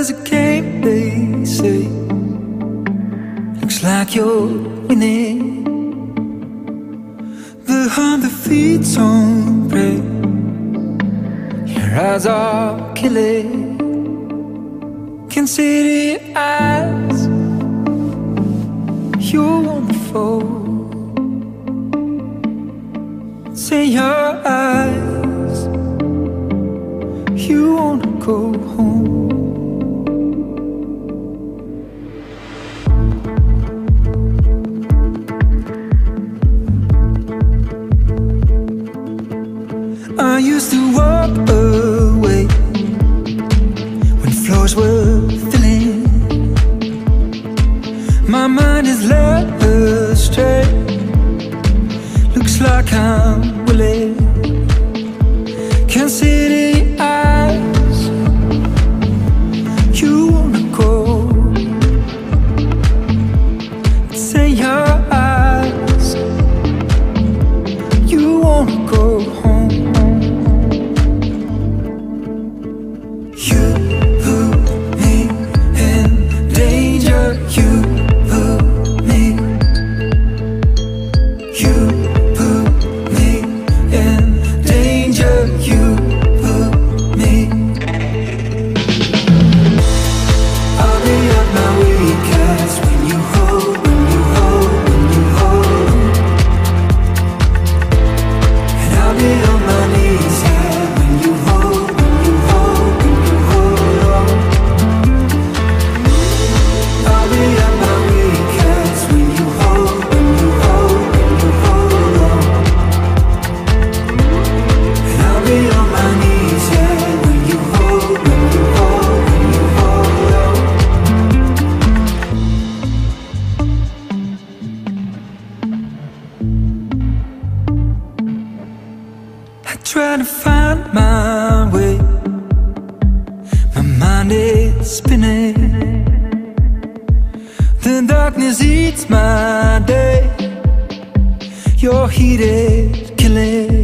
is a game, they say. Looks like you're winning. The hunt that feeds on prey. Your eyes are killing. Can see the eyes. You're wonderful. Say your eyes. You wanna go home. I used to walk away when floors were filling. My mind is led astray. Looks like I'm willing. Can't see the eyes. You wanna go. Say your eyes. You wanna go home. You put me in danger. You put me. You put me in danger. You put me. I'll be at my weakest when you hold, when you hold, when you hold. And I'll be on my knees, yeah, when you hold, when you hold, when you hold. I'll be at my weakest when you hold, when you hold, when you hold. And I'll be on my knees, yeah, when you hold, when you hold, when you hold. I try to find my way. My mind is spinning. The darkness eats my day. Your heat is killing.